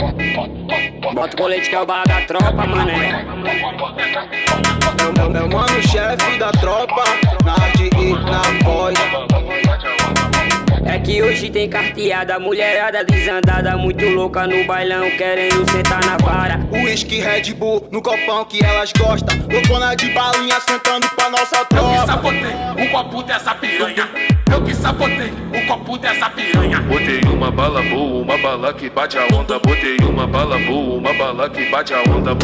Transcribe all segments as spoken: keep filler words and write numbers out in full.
Bota o colete que é o bar da tropa, mané. Meu, meu mano, chefe da tropa, na arte e na voz. É que hoje tem carteada, mulherada desandada, muito louca no bailão, querendo sentar na vara. Whisky, Red Bull, no copão que elas gostam. Loucona de balinha, sentando pra nossa tropa. Eu que sabotei o copo dessa piranha. Eu que sabotei o copo dessa piranha. Botei uma bala boa, uma bala que bate a onda. Botei uma bala boa, uma bala que bate a onda.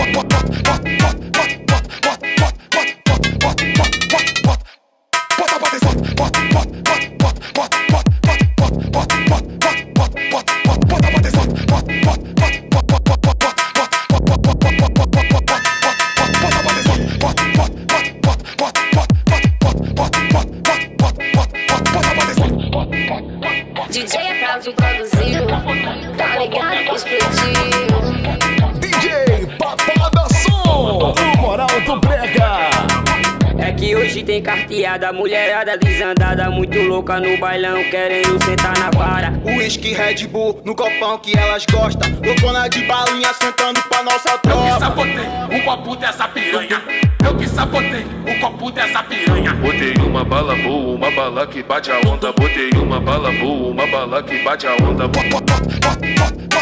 D J Aplauso produziu, tá ligado? Explodiu. D J Papada Som, o moral do brega. É que hoje tem carteada, mulherada desandada, muito louca no bailão, querendo sentar na vara. Whisky, Red Bull, no copão que elas gostam. Loucona de balinha, sentando pra nossa Eu que tropa. sabotei o copo dessa piranha. Eu que sabotei o copo dessa piranha. Botei uma bala boa, uma bala que bate a onda. Botei uma bala boa, uma bala que bate a onda.